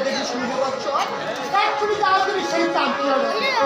দেখে শুনতে পাচ্ছ এক্ষুনি তাড়াতাড়ি সেই চামড়া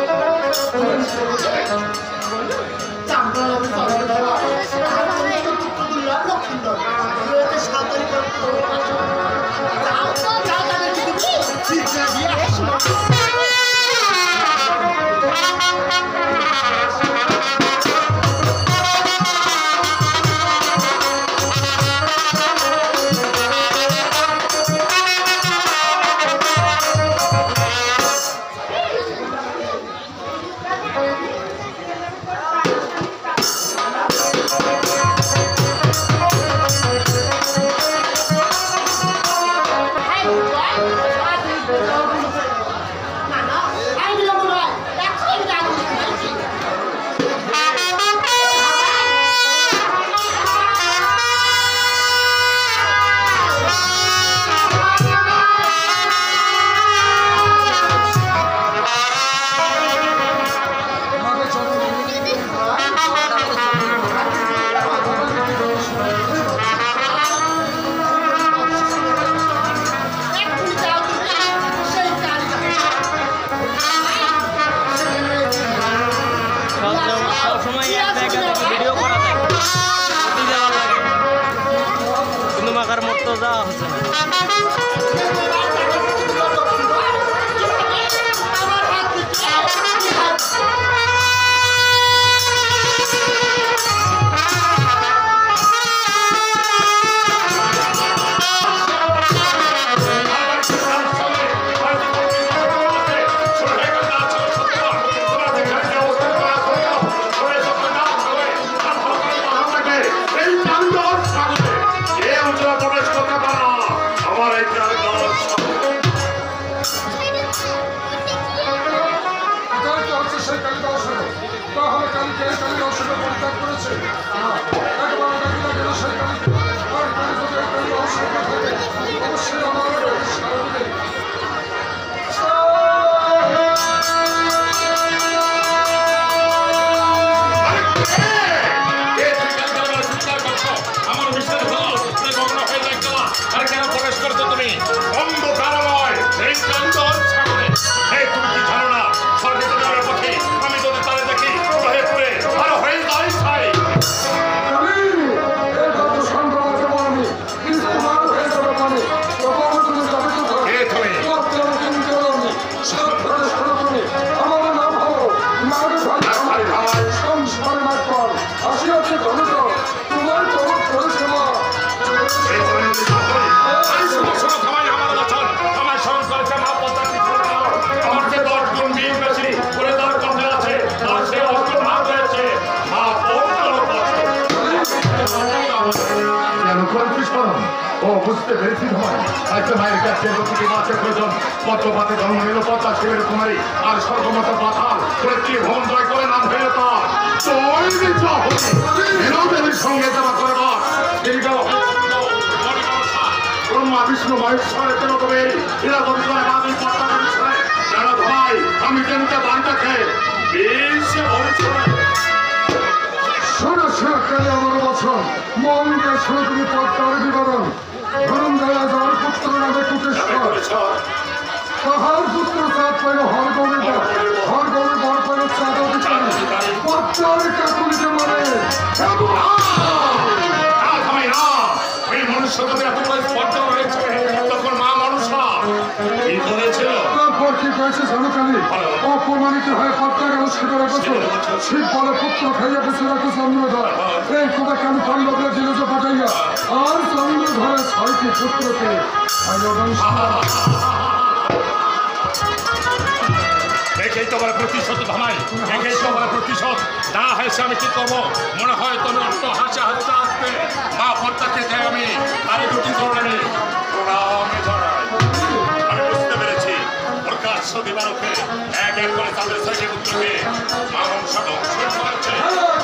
যাওয়া হচ্ছে বুঝতে পেরেছি তোমায় আজকে মায়ের কাছে প্রতিটি মাছের প্রয়োজন পদ্মপাতে জন্ম নিল পদ্মা শিবের কুমারী আর স্বর্গমত পাতাল প্রতি ভ্রমণ জয় করে নাম হইল তার সঙ্গে যাওয়া করবার ব্রহ্মা বিষ্ণু মহেশ্বরের জন্য তবে এরা বলছিলেন আমি পদ্মা করেছিলেন জানো ভাই আমি জানতে বাড়িটাকে বেশি বলেছিলেন সরাসরি আমার বছর মনকে সরকারি পদ্মার বিবরণ ধরুন দয়া যার পুত্র নামে কুটেশ্বর তাহার পুত্র চাঁদ পাইল হরগমে বর পাইল চাঁদ অধিকারী পদ্মার কাকুলিকে মানে তারপর কি কয়েছে জানুকালী অপমানিত হয়ে পদ্মা গেল 17 বছর শিব বলে পুত্র খাইয়া বেঁচে রাখো চন্দ্রধর এই তোমাকে আমি পাণ্ডবরা দিলজ পাঠাইয়া আর চন্দ্রধরে 6টি পুত্রকে দেখেই তোমার প্রতিশোধ ধামাই দেখেই তোমার প্রতিশোধ না হয়েছে আমি কি করবো মনে হয় তুমি অন্য হাসে হাসতে আসবে মা পদ্মাকে যাই আমি আরে দুটি ধরে প্রণামে ধরাই আমি বুঝতে পেরেছি প্রকাশ্য দিবারকে এক এক করে তাদের 6টি পুত্রকে মা বংশ ধ্বংস করেছে